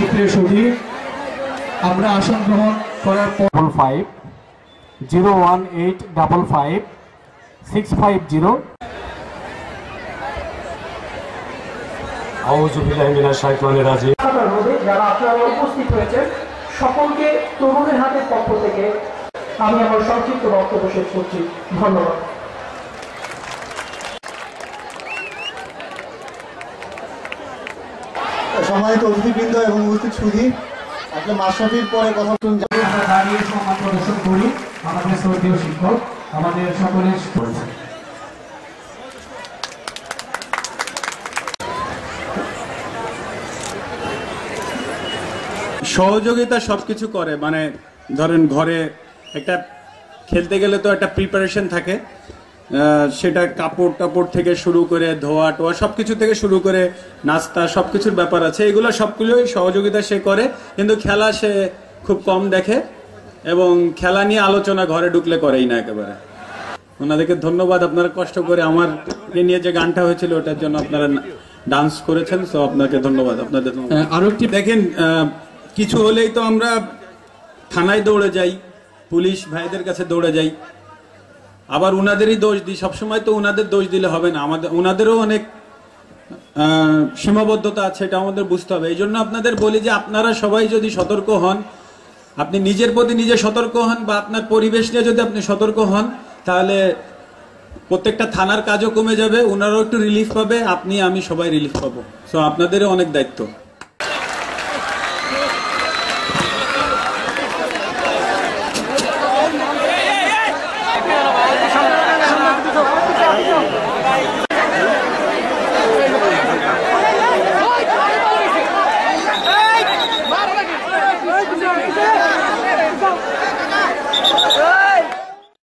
সুপ্রিয় সুধী, আমরা আসন গ্রহণ করার পর 5501855650 যারা আপনারা উপস্থিত হয়েছেন সকলকে তরুণের হাতের পক্ষ থেকে আমি আমার সংক্ষিপ্ত বক্তব্য শেষ করছি। ধন্যবাদ। সম্মানিত অতিথিবৃন্দ এবং উপস্থিত সুধী, আসলে মাশরাফির পরে কথা আমরা দাঁড়িয়ে সম্মান প্রদর্শন করি আমাদের শ্রদ্ধেয় শিক্ষক আমাদের সকলের করেছেন। সহযোগিতা সবকিছু করে, মানে ধরেন ঘরে একটা খেলতে গেলে তো একটা প্রিপারেশন থাকে, সেটা কাপড় টাপড় থেকে শুরু করে ধোয়া টোয়া সবকিছু থেকে শুরু করে নাস্তা সবকিছুর ব্যাপার আছে, এগুলো সবগুলোই সহযোগিতা সে করে, কিন্তু খেলা সে খুব কম দেখে এবং খেলা নিয়ে আলোচনা ঘরে ঢুকলে করেই না একেবারে। ওনাদেরকে ধন্যবাদ, আপনারা কষ্ট করে আমার নিয়ে যে গানটা হয়েছিল ওটার জন্য আপনারা ডান্স করেছেন, তো আপনাকে ধন্যবাদ। আপনাদের আরো একটি দেখেন, কিছু হলেই তো আমরা থানায় দৌড়ে যাই, পুলিশ ভাইদের কাছে দৌড়ে যাই, আবার উনাদেরই দোষ দিই। সবসময় তো উনাদের দোষ দিলে হবে না, আমাদের উনাদেরও অনেক সীমাবদ্ধতা আছে, এটা আমাদের বুঝতে হবে। এই জন্য আপনাদের বলি যে আপনারা সবাই যদি সতর্ক হন, আপনি নিজের প্রতি নিজে সতর্ক হন বা আপনার পরিবেশ নিয়ে যদি আপনি সতর্ক হন, তাহলে প্রত্যেকটা থানার কাজও কমে যাবে, ওনারাও একটু রিলিফ পাবে, আপনি আমি সবাই রিলিফ পাবো। সো আপনাদেরও অনেক দায়িত্ব।